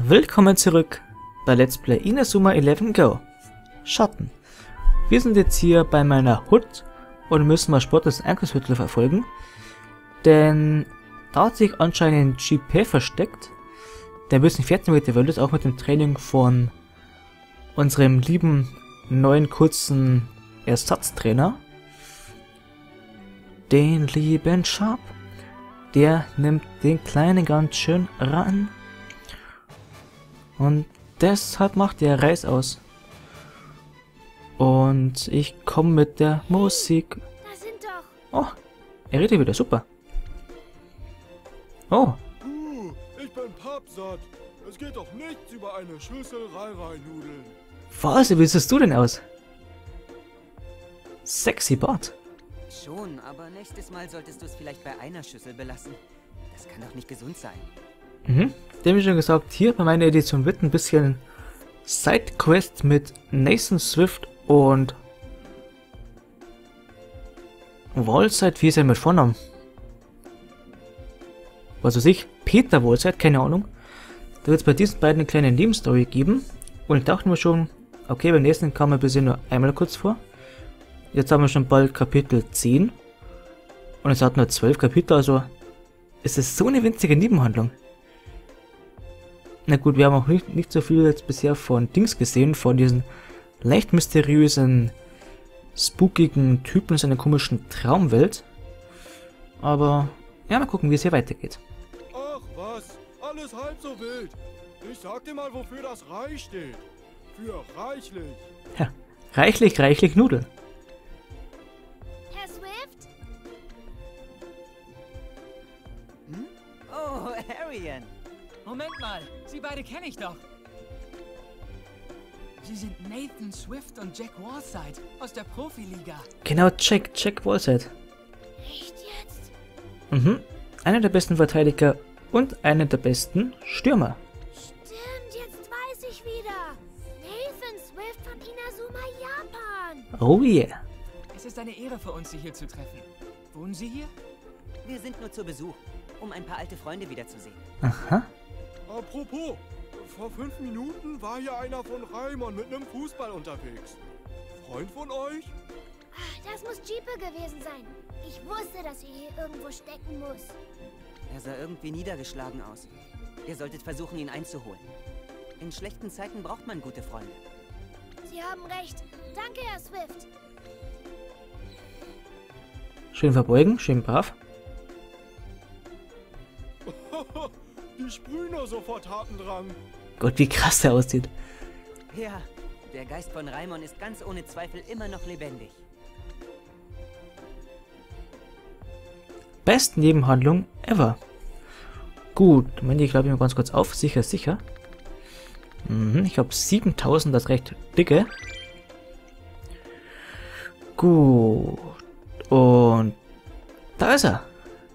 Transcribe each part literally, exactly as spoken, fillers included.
Willkommen zurück bei Let's Play Inazuma elf Go. Schatten. Wir sind jetzt hier bei meiner Hut und müssen mal Sport des Einkaufsviertel verfolgen. Denn da hat sich anscheinend G P versteckt. Der ein bisschen fertig mit der Welt ist, auch mit dem Training von unserem lieben neuen kurzen Ersatztrainer. Den lieben Sharp. Der nimmt den Kleinen ganz schön ran. Und deshalb macht der Reis aus. Und ich komme mit der Musik. Da sind doch. Oh, er redet wieder, super. Oh. Uh, ich bin pappsatt. Es geht doch nichts über eine Schüssel Rai-Rai-Nudeln. Was, wie siehst du denn aus? Sexy Bart. Schon, aber nächstes Mal solltest du es vielleicht bei einer Schüssel belassen. Das kann doch nicht gesund sein. Mhm. Dem wie schon gesagt, hier bei meiner Edition wird ein bisschen Sidequest mit Nathan Swift und Wallside, wie ist er mit Vornamen? Was weiß ich, Peter Wallside, keine Ahnung. Da wird es bei diesen beiden eine kleine Nebenstory geben. Und ich dachte mir schon, okay, beim nächsten kam er bisher nur einmal kurz vor. Jetzt haben wir schon bald Kapitel zehn. Und es hat nur zwölf Kapitel, also es ist so eine winzige Nebenhandlung. Na gut, wir haben auch nicht, nicht so viel jetzt bisher von Dings gesehen, von diesen leicht mysteriösen, spookigen Typen in seiner komischen Traumwelt. Aber, ja, mal gucken, wie es hier weitergeht. Ach was, alles halb so wild. Ich sag dir mal, wofür das Reich steht. Für reichlich. Ja, reichlich, reichlich Nudeln. Herr Swift? Hm? Oh, Arian. Moment mal, Sie beide kenne ich doch. Sie sind Nathan Swift und Jack Wallside aus der Profiliga. Genau, Jack, Jack Wallside. Echt jetzt? Mhm, einer der besten Verteidiger und einer der besten Stürmer. Stimmt, jetzt weiß ich wieder. Nathan Swift von Inazuma, Japan. Oh yeah. Es ist eine Ehre für uns, Sie hier zu treffen. Wohnen Sie hier? Wir sind nur zu Besuch, um ein paar alte Freunde wiederzusehen. Aha. Apropos, vor fünf Minuten war hier einer von Raimon mit einem Fußball unterwegs. Freund von euch? Ah, das muss Jeepe gewesen sein. Ich wusste, dass er hier irgendwo stecken muss. Er sah irgendwie niedergeschlagen aus. Ihr solltet versuchen, ihn einzuholen. In schlechten Zeiten braucht man gute Freunde. Sie haben recht. Danke, Herr Swift. Schön verbeugen, schön brav. Die sprühen nur sofort Tatendrang. Gott, wie krass der aussieht. Ja, der Geist von Raimon ist ganz ohne Zweifel immer noch lebendig. Best Nebenhandlung ever. Gut, Moment, ich glaube ich mal ganz kurz auf. Sicher, sicher. Mhm, ich habe siebentausend, das ist recht dicke. Gut. Und da ist er.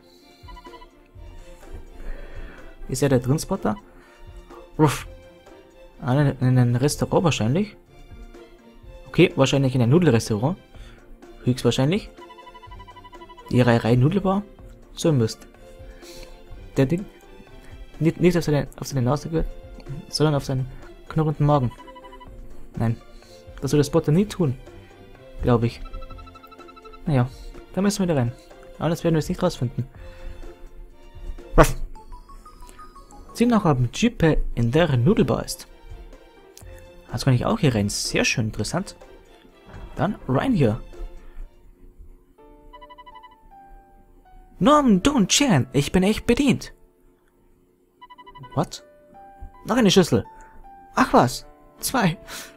Ist er der Drinspotter? Ruff. Ah, in einem Restaurant wahrscheinlich. Okay, wahrscheinlich in einem Nudelrestaurant. Höchstwahrscheinlich. Die Reiherei Nudelbar. So ein Mist. Der Ding. Nicht, nicht auf seine, auf seine Nase gehört, sondern auf seinen knurrenden Magen. Nein. Das soll der Spotter nie tun. Glaube ich. Naja, da müssen wir wieder rein. Aber das werden wir jetzt nicht rausfinden. Ruff. Sieht nach einem Jeep in der Nudelbar ist. Das kann ich auch hier rein. Sehr schön interessant. Dann rein hier. Norm Don Chan, ich bin echt bedient. What? Noch eine Schüssel. Ach was, zwei.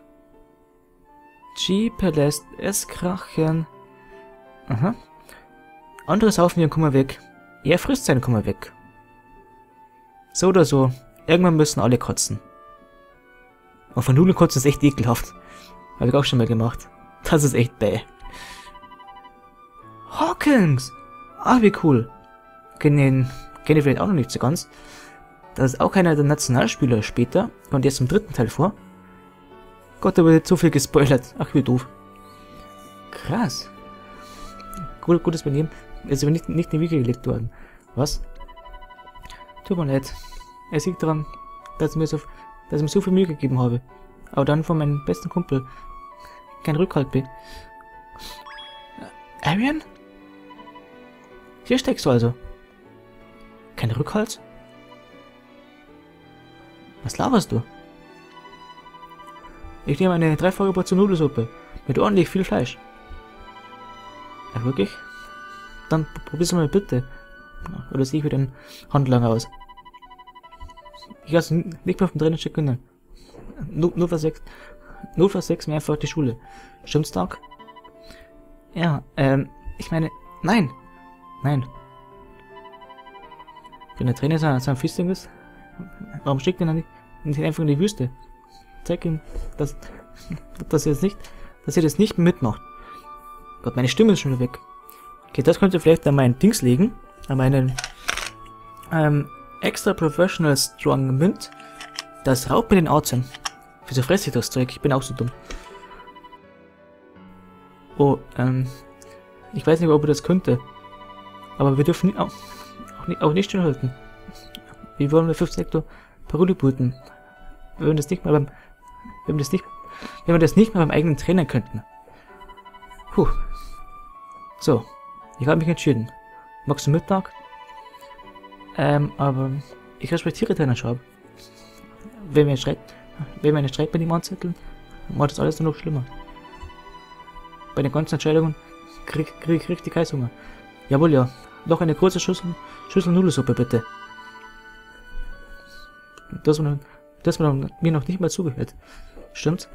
Jeep lässt es krachen. Aha. Andere saufen ihren Kummer weg. Er frisst seinen Kummer weg. So oder so, irgendwann müssen alle kotzen. Und von Nudeln kotzen ist echt ekelhaft. Habe ich auch schon mal gemacht. Das ist echt bäh. Hawkins! Ah, wie cool. Kenne kenn ich vielleicht auch noch nicht so ganz. Das ist auch einer der Nationalspieler später. Kommt jetzt im dritten Teil vor. Gott, da wird zu viel gespoilert. Ach, wie doof. Krass. Gut, gutes Benehmen. Ist aber nicht, nicht in die Wiege gelegt worden. Was? Tut mir leid. Er liegt daran, dass ich mir so, dass ich mir so viel Mühe gegeben habe. Aber dann von meinem besten Kumpel kein Rückhalt bin. Arian? Hier steckst du also. Kein Rückhalt? Was laberst du? Ich nehme eine dreifache Portion Nudelsuppe mit ordentlich viel Fleisch. Ja, wirklich? Dann probier's mal bitte. Oder sehe ich wieder ein Handlanger aus? Ich lasse nicht mehr von drinnen schicken. Notfall sechs. Notfall sechs mir einfach die Schule. Stimmt's, Doc? Ja, ähm, ich meine, nein. Nein. Wenn der Trainer so ein Fisting ist, warum schickt er ihn nicht, nicht einfach in die Wüste? Zeig ihm, dass, dass er das nicht, dass er das nicht mitmacht. Gott, meine Stimme ist schon wieder weg. Okay, das könnte vielleicht an meinen Dings liegen. An meinen, ähm, Extra Professional Strong Mint. Das raubt mir den Atem. Wieso fresse ich das Zeug? Ich bin auch so dumm. Oh, ähm, ich weiß nicht, ob wir das könnte. Aber wir dürfen auch, auch nicht, auch nicht stillhalten. Wie wollen wir fünf Sektor Paroli booten? Wenn wir das nicht mal beim, wenn wir das nicht, wenn wir das nicht mal beim eigenen Trainer könnten. Puh. So, ich habe mich entschieden. Magst du Mittag? Ähm, aber ich respektiere deinen Job. Wenn wir Streit, wenn wir eine Streit bei ihm anzetteln, macht das alles nur noch schlimmer. Bei den ganzen Entscheidungen krieg, krieg ich richtig Heißhunger. Jawohl, ja. Noch eine große Schüssel, Schüssel Nudelsuppe, bitte. Das man, das man mir noch nicht mal zugehört. Stimmt?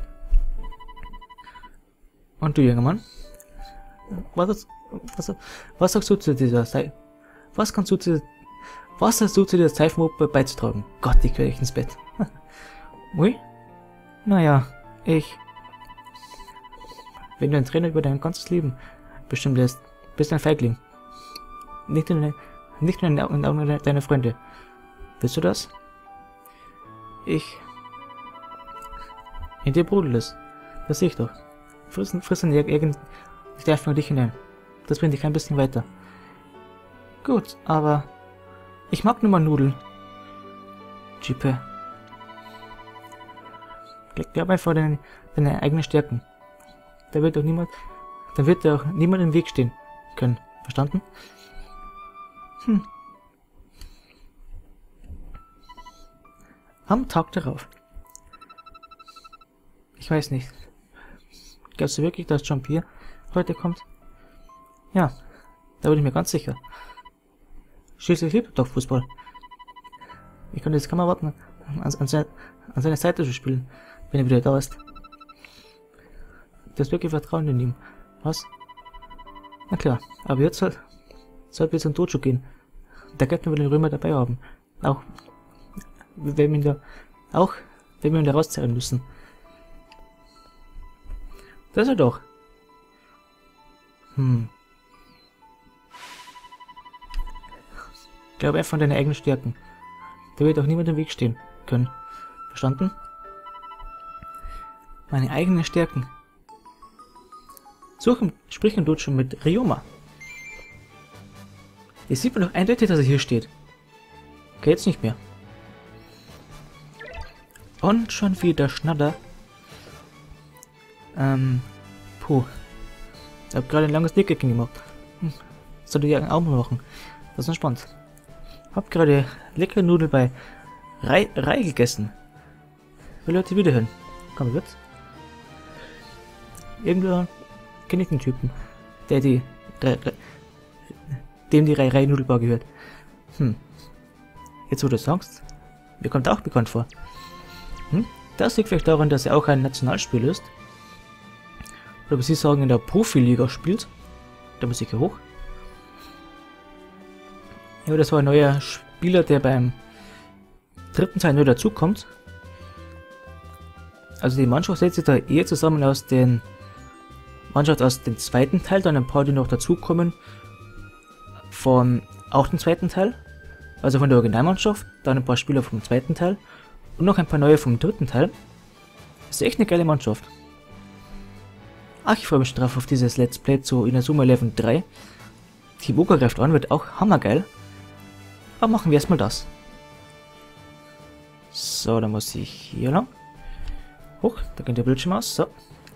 Und du, junger Mann? Was, was, was sagst du zu dieser Sei... Was kannst du zu... Was hast du zu dieser Seifenoper beizutragen? Gott, ich gehöre echt ins Bett. Ui? Naja, ich... Wenn du ein Trainer über dein ganzes Leben bestimmt lässt, bist du ein Feigling. Nicht nur, nicht nur in den Augen deiner Freunde. Willst du das? Ich... In dir brodelt es. Das sehe ich doch. Frissen, frissen irgend... Ich darf nur dich hinein. Das bringt dich ein bisschen weiter. Gut, aber... Ich mag nur mal Nudeln. Chippe. Glaub einfach deine, deine eigenen Stärken. Da wird doch niemand... Da wird dir auch niemand im Weg stehen können. Verstanden? Hm. Am Tag darauf. Ich weiß nicht. Glaubst du wirklich, dass Jean-Pierre heute kommt? Ja, da bin ich mir ganz sicher. Schließlich liebt er doch Fußball. Ich könnte jetzt kaum erwarten, an, an, seine, an seine Seite zu spielen, wenn er wieder da ist. Das ist wirklich Vertrauen in ihm. Was? Na klar, aber jetzt soll, sollten wir zum Dojo gehen. Da könnten wir den Römer dabei haben. Auch wenn wir ihn da, auch wenn wir ihn da rauszerren müssen. Das ist er doch. Hm. Glaube einfach an deine eigenen Stärken. Da wird auch niemand im Weg stehen können. Verstanden? Meine eigenen Stärken. Such im, sprich im Dojo mit Ryoma. Jetzt sieht man doch eindeutig, dass er hier steht. Okay, jetzt nicht mehr. Und schon wieder Schnatter. Ähm, puh. Ich habe gerade ein langes Nickerchen gemacht. Hm. Sollte ich auch mal machen. Das ist entspannt. Hab gerade leckere Nudeln bei Rei, Rei gegessen. Will Leute wieder hin. Komm mit. Irgendwann kenne ich den Typen, der die Re, Re, dem die Rei Rei Nudelbar gehört. Hm. Jetzt wo du sagst, mir kommt auch bekannt vor. Hm? Das liegt vielleicht daran, dass er auch ein Nationalspieler ist. Oder wie Sie sagen, in der Profiliga spielt. Da muss ich hier hoch. Ja, das war ein neuer Spieler, der beim dritten Teil neu dazukommt. Also die Mannschaft setzt sich da eher zusammen aus den Mannschaft aus dem zweiten Teil, dann ein paar, die noch dazukommen von auch dem zweiten Teil, also von der Originalmannschaft, dann ein paar Spieler vom zweiten Teil und noch ein paar neue vom dritten Teil. Das ist echt eine geile Mannschaft. Ach, ich freue mich drauf auf dieses Let's Play zu Inazuma Eleven drei. Team Oka greift an, wird auch hammergeil. Aber machen wir erstmal das. So. So, dann muss ich hier lang. Hoch, da geht der Bildschirm aus. So.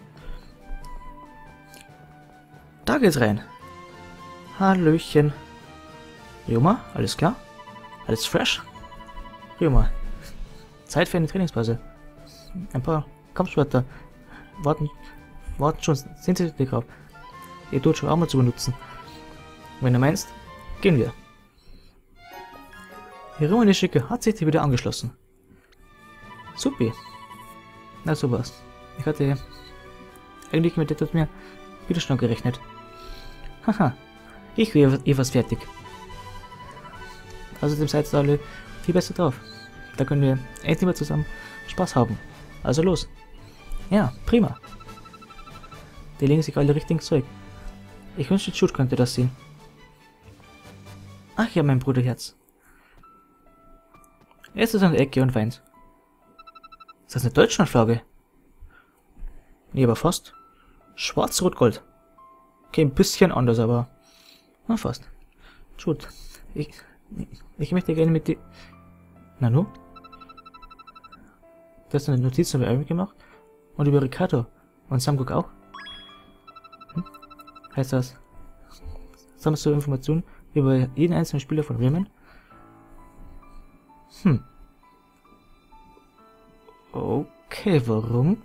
Da geht's rein. Hallöchen. Ryoma, alles klar? Alles fresh? Ryoma. Zeit für eine Trainingspause. Ein paar Kampfsportler warten, warten schon sind sie drauf, ihr Dojo auch mal zu benutzen. Wenn du meinst, gehen wir. Ryoma Nishiki hat sich wieder angeschlossen. Supi. Na sowas. Ich hatte eigentlich mit etwas mehr Widerstand gerechnet. Haha, ich wäre eh was fertig. Außerdem seid ihr alle viel besser drauf. Da können wir endlich mal zusammen Spaß haben. Also los. Ja, prima. Die legen sich alle richtigen Zeug. Ich wünschte, Jude könnte das sehen. Ach ja, mein Bruderherz. Er ist an der Ecke und weint. Ist das eine Deutschlandflagge? Nee, aber fast. Schwarz-Rot-Gold. Okay, ein bisschen anders, aber... Na, fast. Jude, ich... Ich möchte gerne mit dir... Nanu? Du hast eine Notiz über Aaron gemacht? Und über Ricardo. Und Samguk auch? Hm? Heißt das... Sammelst du Informationen über jeden einzelnen Spieler von Rayman? Hm. Okay, warum?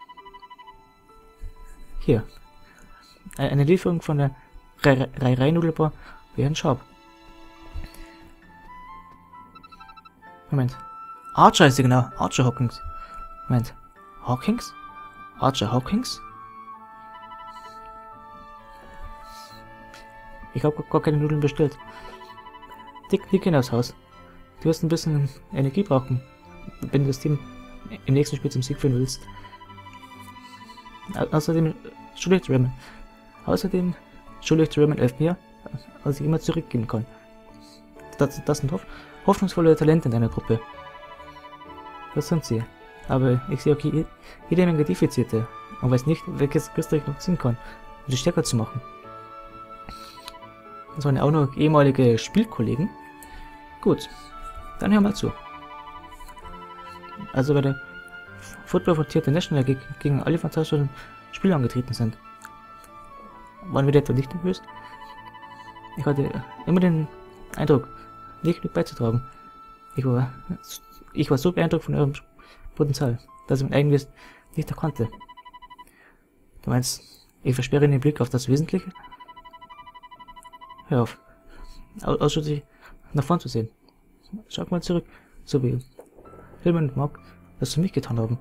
Hier. Eine Lieferung von der Reinudelbar während Shop. Moment. Archer ist sie genau. Archer Hawkins. Moment. Hawkins? Archer Hawkins? Ich habe gar keine Nudeln bestellt. Dick, dick in das Haus. Du wirst ein bisschen Energie brauchen, wenn du das Team im nächsten Spiel zum Sieg führen willst. Au außerdem schuldig Rayman. Außerdem schuldig Rayman elf mir, als ich immer zurückgeben kann. Das, das sind hoff hoffnungsvolle Talente in deiner Gruppe. Das sind sie. Aber ich sehe auch je jede Menge Defizite und weiß nicht, welches Christa ich noch ziehen kann, um sie stärker zu machen. Das waren ja auch noch ehemalige Spielkollegen. Gut, dann hör mal zu. Also bei der Football von Theater National gegen, gegen alle fantastischen Spieler angetreten sind. Waren wir etwa nicht nervös? Ich hatte immer den Eindruck, nicht genug beizutragen. Ich war, ich war so beeindruckt von eurem Potenzial, dass ich mein eigenes nicht erkannte. Du meinst, ich versperre den Blick auf das Wesentliche? Hör auf. Ausschließlich nach vorn zu sehen. Schau mal zurück, so wie Hilman und Mark das für mich getan haben.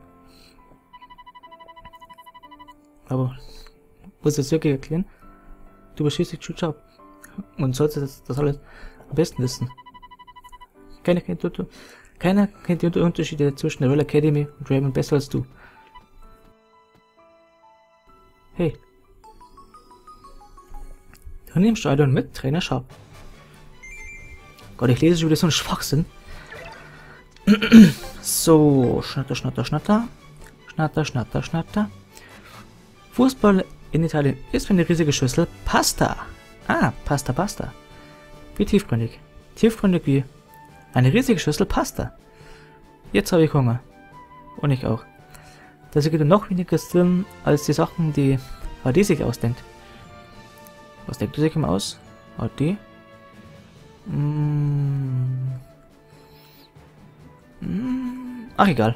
Aber, muss ich das wirklich erklären? Du überschießt dich Jude ab und solltest das, das alles am besten wissen. Keiner kennt, keiner kennt die Unterschiede zwischen der Royal Academy und Rayman besser als du. Hey. Dann nimm Stadion mit, Trainer Sharp. Gott, ich lese schon wieder so einen Schwachsinn. So, Schnatter, Schnatter, Schnatter. Schnatter, Schnatter, Schnatter. Fußball in Italien ist wie eine riesige Schüssel Pasta. Ah, Pasta, Pasta. Wie tiefgründig. Tiefgründig wie eine riesige Schüssel Pasta. Jetzt habe ich Hunger. Und ich auch. Das ergibt noch weniger Sinn als die Sachen, die H D sich ausdenkt. Was denkt du sich immer aus? H D? Mm. Mm. Ach, egal.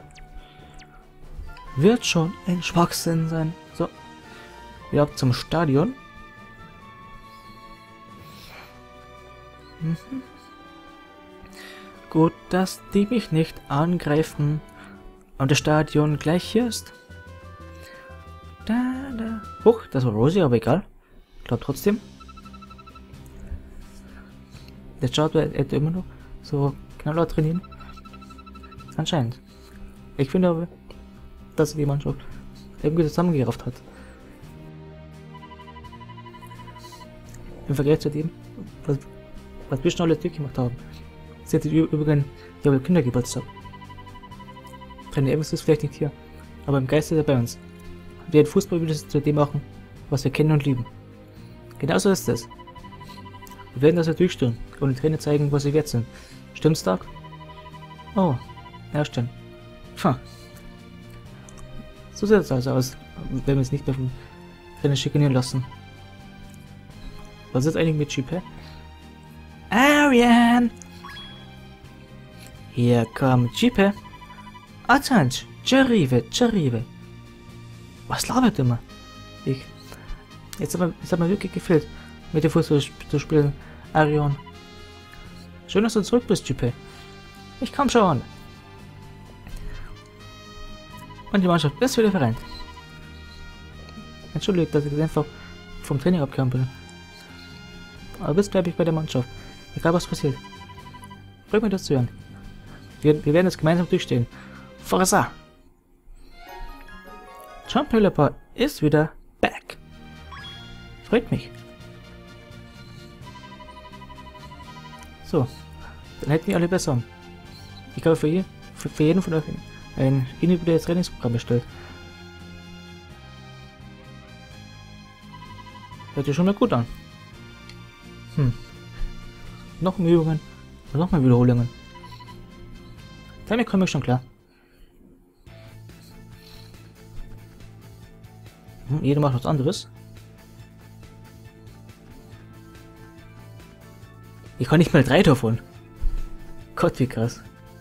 Wird schon ein Schwachsinn sein. So. Wir ab zum Stadion. Mhm. Gut, dass die mich nicht angreifen und das Stadion gleich hier ist. Da, da. Huch, das war Rosie, aber egal. Ich glaube trotzdem. Der schaut, er hätte immer noch so knaller trainieren. Anscheinend. Ich finde aber, dass die Mannschaft irgendwie zusammengerafft hat. Im Vergleich zu dem, was, was wir schon alle durchgemacht haben. Sie hat übrigens ja Kindergeburtstag. Trainer Evans ist vielleicht nicht hier, aber im Geiste ist er bei uns. Wir werden Fußball wieder zu dem machen, was wir kennen und lieben. Genauso ist es. Wir werden das ja durchstehen und den Trainer zeigen, was sie wert sind. Stimmt's, Doc? Oh, ja stimmt. Ha. So sieht es also aus, wenn wir es nicht mehr vom Rennen schikanieren lassen. Was ist eigentlich mit Chipe? Arian! Hier kommt Chipe. Attention, Charive, Charive. Was labert immer? Ich. Jetzt hat mir, jetzt hat mir wirklich gefehlt, mit dem Fuß zu, zu spielen, Arion. Schön, dass du zurück bist, Chipe. Ich komm schon. Und die Mannschaft ist wieder vereint. Entschuldigt, dass ich jetzt einfach vom Training abgekommen bin. Aber bis bleibe ich bei der Mannschaft. Egal was passiert. Freut mich, das zu hören. Wir, wir werden es gemeinsam durchstehen. Forza! John Pellepper ist wieder back. Freut mich. So, dann hätten wir alle besser. Ich habe für, je, für, für jeden von euch ein individuelles Trainingsprogramm bestellt. Hört sich schon mal gut an. Hm. Noch mehr Übungen und noch mehr Wiederholungen. Damit komme ich schon klar. Hm, jeder macht was anderes. Ich kann nicht mal drei davon. Gott, wie krass.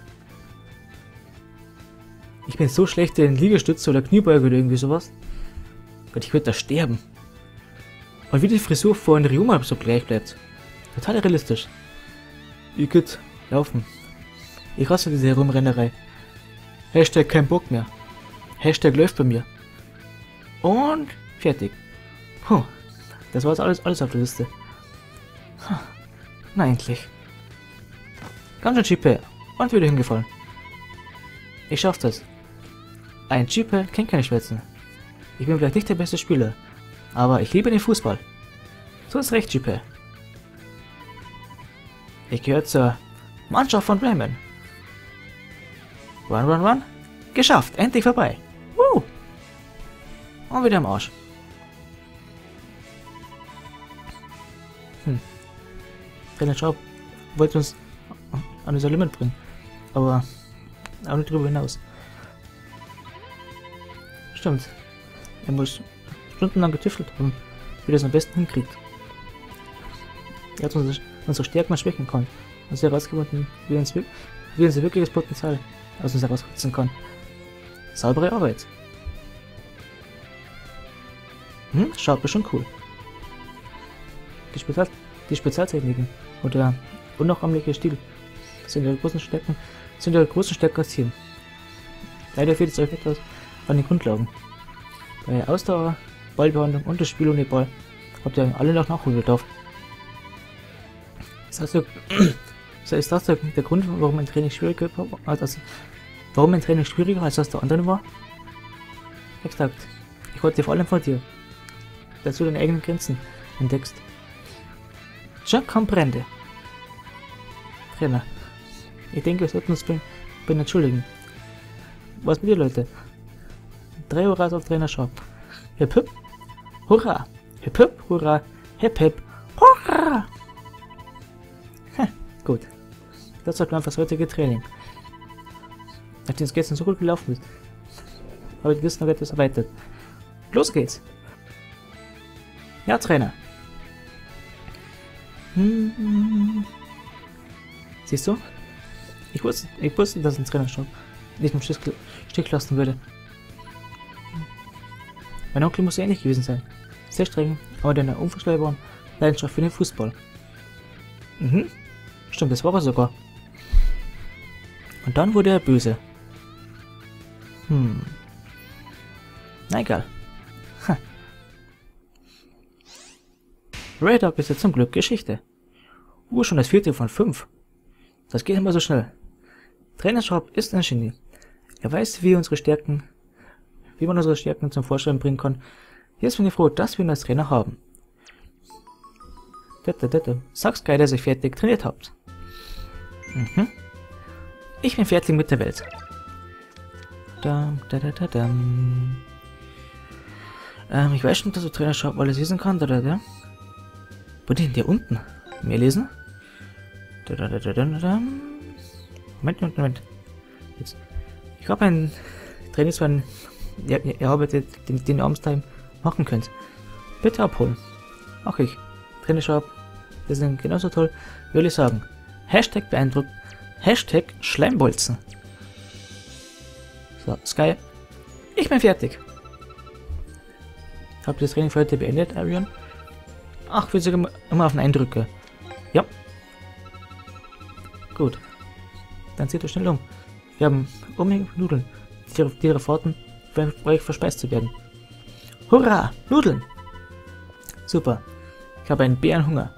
Ich bin so schlecht in Liegestütze oder Kniebeuge oder irgendwie sowas. Gott, ich würde da sterben. Und wie die Frisur von Ryuma so gleich bleibt. Total realistisch. Ihr könnt laufen. Ich hasse diese Herumrennerei. Hashtag kein Bock mehr. Hashtag läuft bei mir. Und fertig. Puh, das war jetzt alles, alles auf der Liste. Na endlich. Ganz schön Chipe. Und wieder hingefallen. Ich schaff das. Ein Chipe kennt keine Schwätzen. Ich bin vielleicht nicht der beste Spieler. Aber ich liebe den Fußball. So ist recht, Chipe. Ich gehöre zur Mannschaft von Bremen. Run, run, run. Geschafft. Endlich vorbei. Woo. Und wieder am Arsch. Hm. Trainer Schaub wollte uns an unser Limit bringen. Aber auch nicht drüber hinaus. Stimmt. Er muss stundenlang getüftelt haben, wie er es am besten hinkriegt. Er hat unsere, unsere Stärken und Schwächen kann. Und sie herausgefunden, wie uns, wie uns wirkliches Potenzial aus uns herausritzen kann. Saubere Arbeit. Hm, schaut bestimmt cool. Die, Spezial die Spezialtechniken und der unnachahmliche Stil sind ihre großen Stärken, sind ihre großen Stärken als Team. Leider fehlt es euch etwas an den Grundlagen. Bei Ausdauer, Ballbehandlung und das Spiel ohne Ball habt ihr alle noch Nachholbedarf. Ist das, ist das der, der Grund, warum ein Training schwieriger als das, warum ein Training schwieriger als das der anderen war? Exakt. Ich wollte vor allem von dir, dass du deine eigenen Grenzen entdeckst. Jack comprende. Trainer. Ich denke, wir sollten uns bei ihn entschuldigen. Was mit dir, Leute? Drei Hurras auf Trainer Schaub. Hip hip. Hurra. Hip hip. Hurra. Hip hip. Hurra. Hm, gut. Das war einfach das heutige Training. Nachdem es gestern so gut gelaufen ist, habe ich gestern noch etwas erweitert. Los geht's. Ja, Trainer. Hm. Siehst du? Ich wusste, ich wusste, dass ein Trainer schon nicht im Stich lassen würde. Mein Onkel muss ähnlich gewesen sein. Sehr streng, aber der eine unvorstellbaren Leidenschaft für den Fußball. Mhm. Stimmt, das war er sogar. Und dann wurde er böse. Hm. Na egal. Ha. Red Dog ist jetzt zum Glück Geschichte. Uh, schon das vierte von fünf. Das geht immer so schnell. Trainer Schaub ist ein Genie. Er weiß, wie unsere Stärken, wie man unsere Stärken zum Vorschein bringen kann. Jetzt bin ich froh, dass wir ihn als Trainer haben. Dette, dette. Sag's geil, dass ihr fertig trainiert habt. Mhm. Ich bin fertig mit der Welt. Dam, da, da, da, dam. Ähm, ich weiß schon, dass du Trainer Schaub alles lesen kann, oder der? Wo denn der unten? Mehr lesen? Da, da, da, da, da, da. Moment, Moment, Moment. Jetzt. Ich habe einen Trainingsplan erarbeitet, den, den ihr abends daheim machen könnt. Bitte abholen. Mach ich. Trainingsshop. Wir sind genauso toll, würde ich sagen. Hashtag beeindruckt. Hashtag Schleimbolzen. So, Sky. Ich bin fertig. Habt ihr das Training für heute beendet, Arion? Ach, wir sind immer auf den Eindrücke. Ja. Gut. Dann zieht euch schnell um. Wir haben Unmengen von Nudeln, die, die darauf warten, für euch verspeist zu werden. Hurra! Nudeln! Super. Ich habe einen Bärenhunger.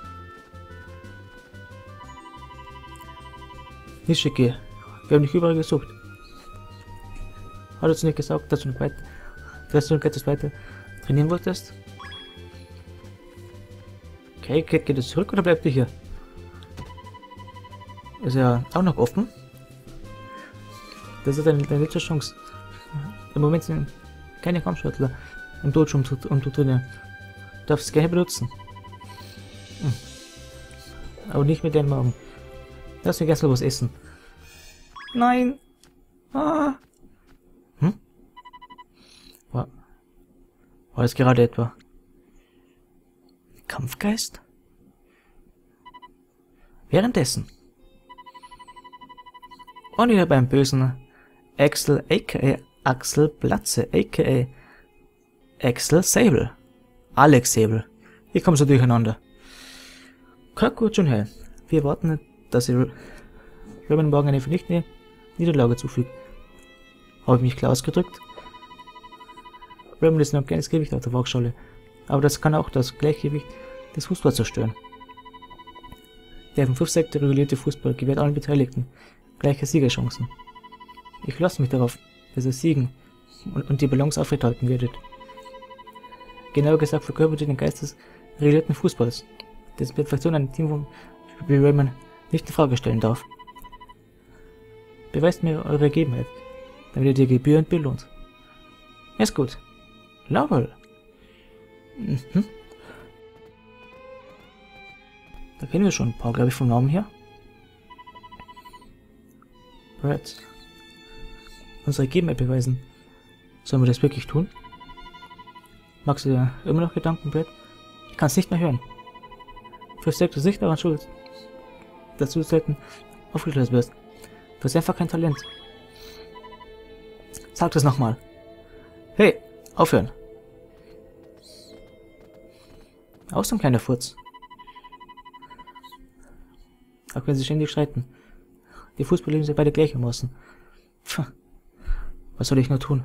Nicht schicke. Wir haben dich überall gesucht. Hattest du nicht gesagt, dass du noch weiter, dass du noch etwas weiter trainieren wolltest? Okay, geht, geht es zurück oder bleibt ihr hier? Ist ja auch noch offen. Das ist deine, deine letzte Chance. Im Moment sind keine Kampfsportler im Dojo um, um zu trainieren. Du darfst es gerne benutzen. Hm. Aber nicht mit deinem Magen. Lass mich erst mal was essen. Nein! Ah. Hm? War, war das gerade etwa Kampfgeist? Währenddessen. Und wieder beim bösen Axel aka Axel Platze aka Axel Sable. Alex Sable. Hier kommen sie durcheinander. Kirkwood schon hell. Wir warten, dass ihr Raymond morgen eine vernichtende Niederlage zufügt. Habe ich mich klar ausgedrückt? Raymond ist noch ein kleines Gewicht auf der Waagschale, aber das kann auch das Gleichgewicht des Fußballs zerstören. Der vom Fünf-Sektor regulierte Fußball gewährt allen Beteiligten gleiche Siegerchancen. Ich lasse mich darauf, dass ihr siegen und, und die Balance aufrechterhalten werdet. Genauer gesagt verkörpert ihr den Geist des regulierten Fußballs, dessen Perfektion ein Team wie Raymond nicht in Frage stellen darf. Beweist mir eure Ergebenheit, dann werdet ihr gebührend belohnt. Ist gut. Laurel. Mhm. Da kennen wir schon ein paar, glaube ich, vom Namen her. Brad. Unsere Ergebenheit beweisen. Sollen wir das wirklich tun? Magst du dir immer noch Gedanken, Brad? Ich kann es nicht mehr hören. Versteckt du sich daran schuld, dass du selten aufgeklärt wirst. Du hast einfach kein Talent. Sag das nochmal. Hey, aufhören. Auch so ein kleiner Furz. Auch wenn sie ständig streiten. Die Fußballer leben sich beide gleichermaßen. Pff, was soll ich nur tun?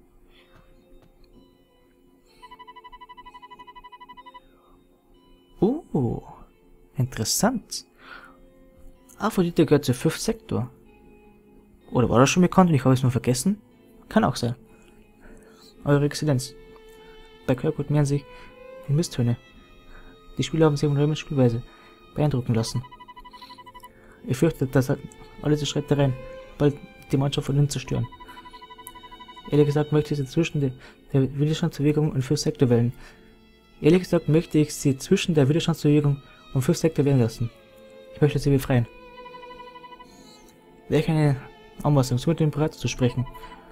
Oh, interessant. Aphrodite gehört zu fünf Sektor. Oder war das schon bekannt und ich habe es nur vergessen? Kann auch sein. Eure Exzellenz. Bei Kirkwood mehren sich die Misstöne. Die Spieler haben sich von Raymonds Spielweise beeindrucken lassen. Ich fürchte, dass alle diese Schreitereien bald die Mannschaft von innen zerstören. Ehrlich gesagt möchte ich sie zwischen der, der Widerstandsbewegung und fünf Sektor wählen. Ehrlich gesagt möchte ich sie zwischen der Widerstandsbewegung und fünf Sektor wählen lassen. Ich möchte sie befreien. Welche eine Anmaßung, so mit dem Berater zu sprechen.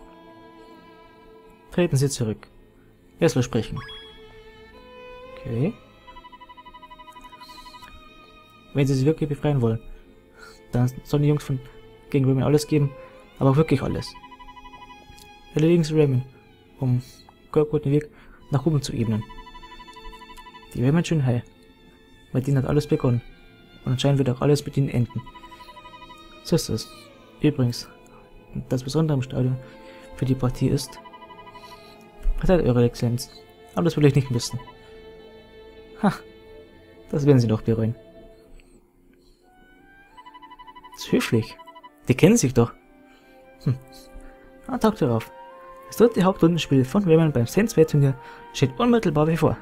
Treten Sie zurück. Wer soll sprechen? Okay. Wenn Sie sie wirklich befreien wollen, dann sollen die Jungs von gegen Raymond alles geben, aber auch wirklich alles. Erledigen Sie Raymond, um Kirkwood den Weg nach oben zu ebnen. Die Raymond Schönhai, mit denen hat alles begonnen, und anscheinend wird auch alles mit ihnen enden. So ist es. Übrigens, das Besondere am Stadion für die Partie ist, verzeiht Eure Exzellenz, aber das will ich nicht wissen. Ha, das werden Sie doch bereuen. Ist höflich. Die kennen sich doch. Hm. Ah, taucht darauf. Das dritte Hauptrundenspiel von Raymond beim Saint zwei Turnier steht unmittelbar bevor.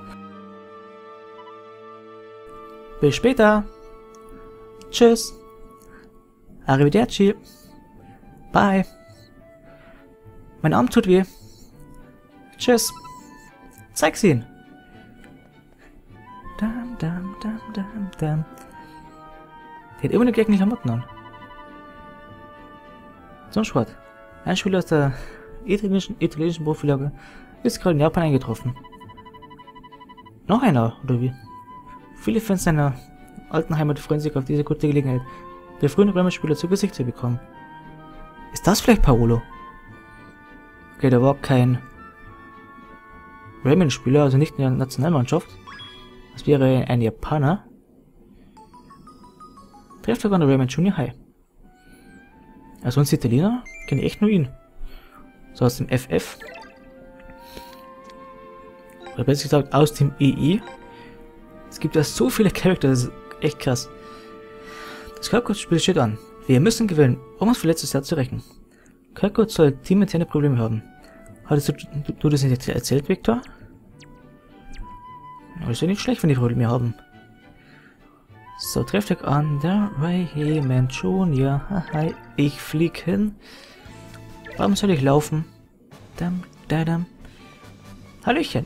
Bis später. Tschüss. Arrivederci. Bye. Mein Arm tut weh. Tschüss. Zeig's ihn. Dam, dam, dam, dam, dam. Der hat immer die gleichen Klamotten an. So ein Schrott. Ein Spieler aus der italienischen, italienischen Profiliga ist gerade in Japan eingetroffen. Noch einer, oder wie? Viele Fans seiner alten Heimat freuen sich auf diese gute Gelegenheit, der frühen Römer-Spieler zu Gesicht zu bekommen. Ist das vielleicht Paolo? Okay, da war kein Raymond-Spieler, also nicht in der Nationalmannschaft. Das wäre ein Japaner. Trefft sogar der Raymond Junior High. Also uns Italiener kenne ich echt nur ihn. So aus dem F F. Oder besser gesagt aus dem E E. Es gibt ja so viele Charakter, das ist echt krass. Das Kirkwood-Spiel steht an. Wir müssen gewinnen, um uns für letztes Jahr zu rächen. Kirkwood soll teaminterne Probleme haben. Hattest du, du, du das nicht erzählt, Victor? Das ist ja nicht schlecht, wenn die Probleme haben. So, Trefftag an der Raymond Junior High. Ich flieg hin. Warum soll ich laufen? Dam, da, dam. Hallöchen.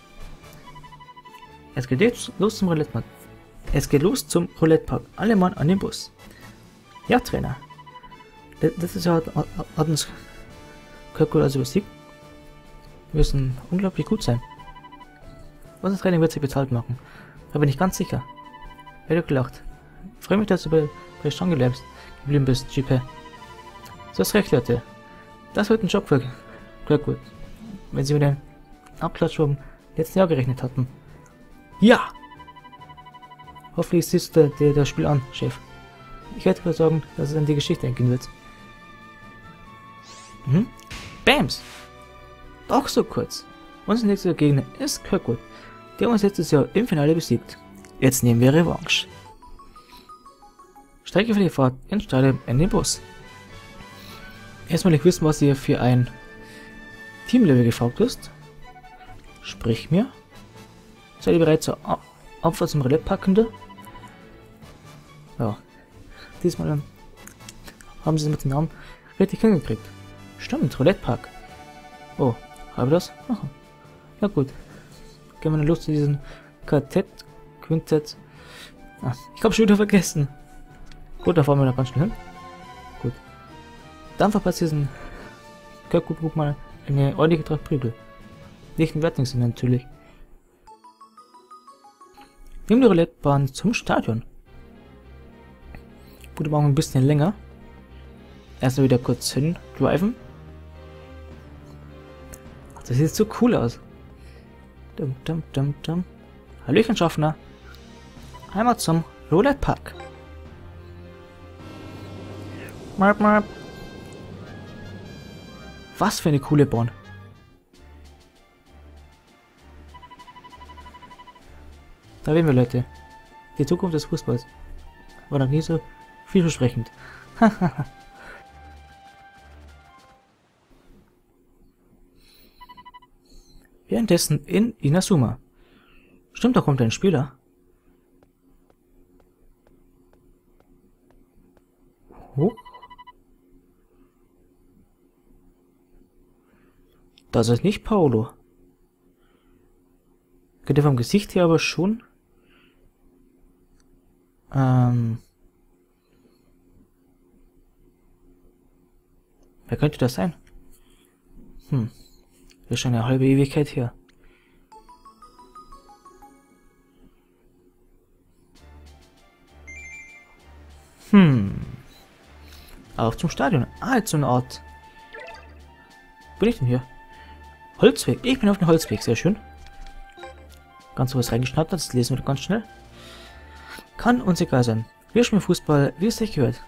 Es geht jetzt los zum Roulette-Park. Es geht los zum Roulette-Park. Alle Mann an den Bus. Ja, Trainer. Letztes Jahr hat, hat, hat uns Kirkwood also besiegt. Wir müssen unglaublich gut sein. Unser Training wird sich bezahlt machen. Da bin ich ganz sicher. Er hat gelacht. Ich freue mich, dass du bei der Stange bleibst, geblieben bist, G P. Du hast recht, Leute. Das wird ein Job für Kirkwood. Wenn sie mit dem Abklatsch vom letzten Jahr gerechnet hatten. Ja! Hoffentlich siehst du dir das Spiel an, Chef. Ich werde dafür sorgen, dass es an die Geschichte eingehen wird. Mhm. Bams! Doch so kurz. Unser nächster Gegner ist Kirkwood, der uns letztes Jahr im Finale besiegt. Jetzt nehmen wir Revanche. Strecke für die Fahrt ins Stadion in den Bus. Erstmal nicht wissen, was ihr für ein Teamlevel gefragt ist. Sprich mir. Seid ihr bereit zur Abfahrt zum Roulette-Packende? Ja. Diesmal haben sie mit dem Namen richtig hingekriegt. Stimmt, Roulette-Park. Oh, habe ich das? Aha. Na gut. Gehen wir dann los zu diesem Quartett, Quintett. Ah, ich habe schon wieder vergessen. Gut, da fahren wir noch ganz schnell hin. Gut. Dann verpasst diesen Kirkwood mal eine ordentliche Tracht Prügel. Nicht im Wertungssinn natürlich. Nehmen die Roulette-Bahn zum Stadion. Gut, wir brauchen ein bisschen länger. Erstmal wieder kurz hin driven. Das sieht so cool aus. Dum, dum, dum, dum. Hallöchen, Schaffner. Einmal zum Roulette-Park. Marp, marp. Was für eine coole Bahn. Da werden wir, Leute. Die Zukunft des Fußballs war noch nie so vielversprechend. Währenddessen in Inazuma. Stimmt, da kommt ein Spieler. Oh. Das ist nicht Paolo. Könnte vom Gesicht her aber schon. Ähm. Wer könnte das sein? Hm. Das ist schon eine halbe Ewigkeit her. Hm. Auf zum Stadion. Ah, jetzt so eine Art. Wo bin ich denn hier? Holzweg. Ich bin auf dem Holzweg. Sehr schön. Ganz so was reingeschnappt, das lesen wir ganz schnell. Kann uns egal sein. Wir spielen Fußball, wie es sich gehört.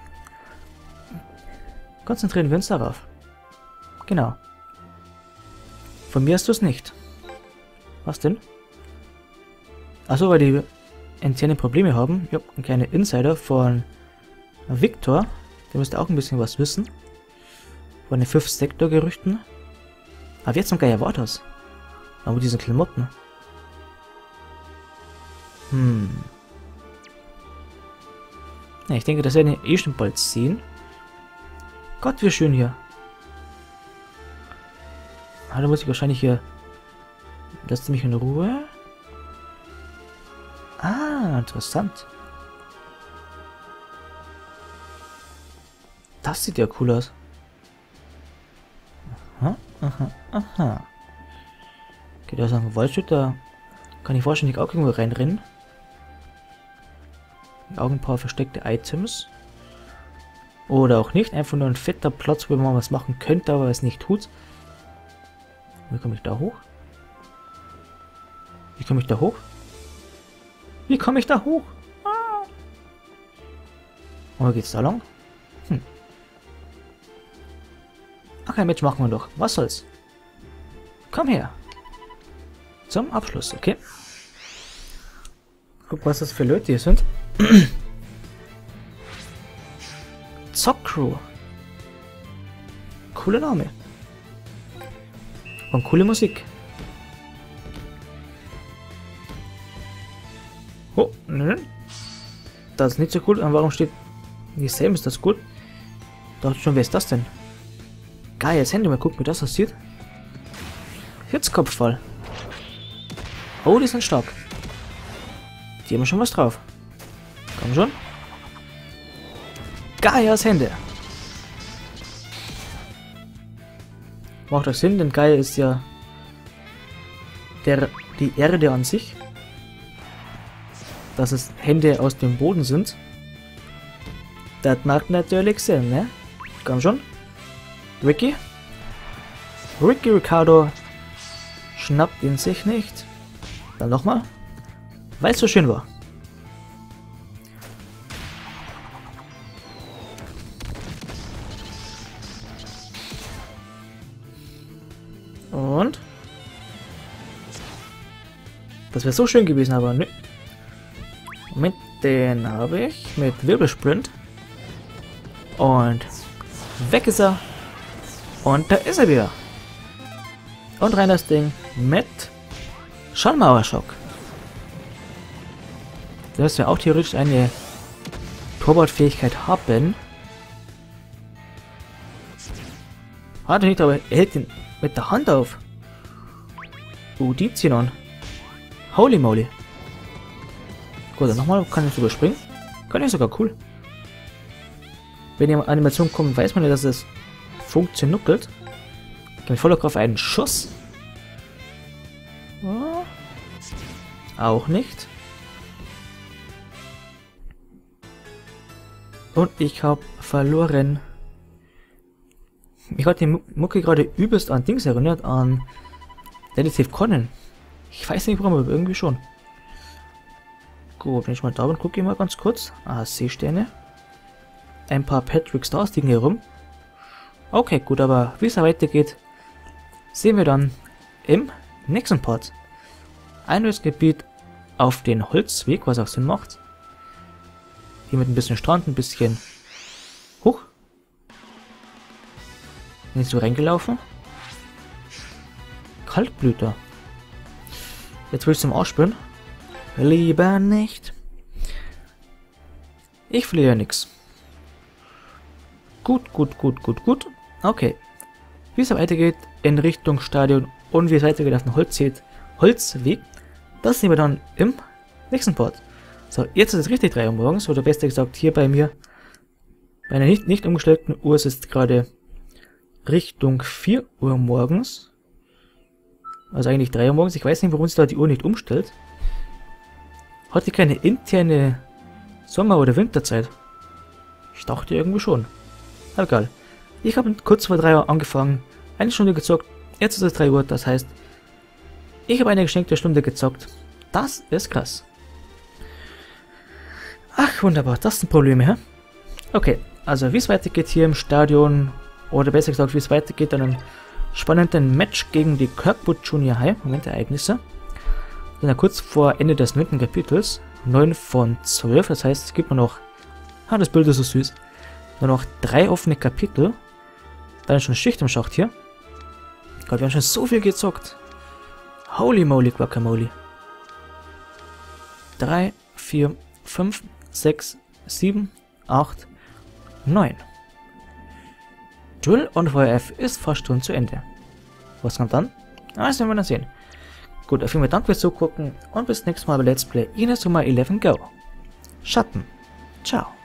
Konzentrieren wir uns darauf. Genau. Von mir hast du es nicht. Was denn? Achso, weil die interne Probleme haben. Ich habe einen kleinen Insider von Victor. Der müsste auch ein bisschen was wissen. Von den fünf Sektor-Gerüchten. Aber jetzt zum Geier war das. Aber mit diesen Klamotten. Hm. Ja, ich denke, das werden wir eh schon bald sehen. Gott, wie schön hier. Ah, da muss ich wahrscheinlich hier... Lasst mich in Ruhe. Ah, interessant. Das sieht ja cool aus. aha, aha. Okay, da ist ein Waldstück, da kann ich wahrscheinlich auch irgendwo reinrennen. Auch ein paar versteckte Items. Oder auch nicht. Einfach nur ein fetter Platz, wo man was machen könnte, aber es nicht tut. Wie komme ich da hoch? Wie komme ich da hoch? Wie komme ich da hoch? Ah. Oder geht's da lang? Hm. Ach, ein Match machen wir doch. Was soll's? Komm her. Zum Abschluss, okay? Guck, was das für Leute hier sind. Zockcrew. Cooler Name. Und coole Musik. Oh, ne? Das ist nicht so cool. Und warum steht... Wie Sam ist das gut? Ich dachte schon, wer ist das denn? Geiles Handy, mal gucken, wie das aussieht. Hitzkopfball. Oh, die sind stark. Die haben schon was drauf. Komm schon. Gaias Hände. Macht das Sinn, denn Gaia ist ja der, die Erde an sich. Dass es Hände aus dem Boden sind. Das macht natürlich Sinn, ne? Komm schon. Ricky. Ricky Ricardo schnappt ihn sich nicht. Dann nochmal. Weil es so schön war. Und? Das wäre so schön gewesen, aber nö. Moment, den habe ich mit Wirbelsprint. Und weg ist er. Und da ist er wieder. Und rein das Ding mit Schallmauerschock. Da müssen wir auch theoretisch eine Torwartfähigkeit haben. Hat er nicht, aber er hält ihn mit der Hand auf. Uh, die ziehen an. Holy moly. Gut, dann nochmal kann ich überspringen. Kann ich sogar cool. Wenn die Animation kommt, weiß man ja, dass es funktioniert. Mit voller Kraft einen Schuss. Oh. Auch nicht. Und ich habe verloren. Ich hatte die Mucke gerade übelst an Dings erinnert, an Detective Conan. Ich weiß nicht warum, aber irgendwie schon. Gut, wenn ich mal da bin, gucke ich mal ganz kurz. Ah, Seesterne. Ein paar Patrick Stars liegen hier rum. Okay, gut, aber wie es weitergeht, sehen wir dann im nächsten Part. Ein neues Gebiet auf den Holzweg, was auch Sinn macht. Hier mit ein bisschen Strand, ein bisschen hoch. Nicht so reingelaufen. Kaltblüter. Jetzt will ich zum Ausspüren. Lieber nicht. Ich verliere ja nichts. Gut, gut, gut, gut, gut. Okay. Wie es weitergeht in Richtung Stadion und wie es weitergeht auf den Holzweg, Holzweg, das sehen wir dann im nächsten Part. So, jetzt ist es richtig drei Uhr morgens, oder besser gesagt hier bei mir. Bei einer nicht, nicht umgestellten Uhr ist es gerade Richtung vier Uhr morgens. Also eigentlich drei Uhr morgens. Ich weiß nicht, warum sich da die Uhr nicht umstellt. Hat die keine interne Sommer- oder Winterzeit? Ich dachte irgendwie schon. Aber egal. Ich habe kurz vor drei Uhr angefangen, eine Stunde gezockt. Jetzt ist es drei Uhr, das heißt, ich habe eine geschenkte Stunde gezockt. Das ist krass. Ach, wunderbar, das sind Probleme, hä? Okay, also wie es weitergeht hier im Stadion, oder besser gesagt, wie es weitergeht an einem spannenden Match gegen die Kirkwood Junior High. Moment, Ereignisse. Dann kurz vor Ende des neunten Kapitels. neun von zwölf, das heißt, es gibt nur noch... Ah, das Bild ist so süß. Nur noch drei offene Kapitel. Dann ist schon Schicht im Schacht hier. Gott, wir haben schon so viel gezockt. Holy moly, Guacamole. drei, vier, fünf, sechs, sieben, acht, neun. Duel on V F ist fast schon zu Ende. Was kommt dann? Ah, das werden wir dann sehen. Gut, auf jeden Fall danke fürs Zugucken und bis nächstes Mal bei Let's Play Inazuma elf Go. Schatten. Ciao.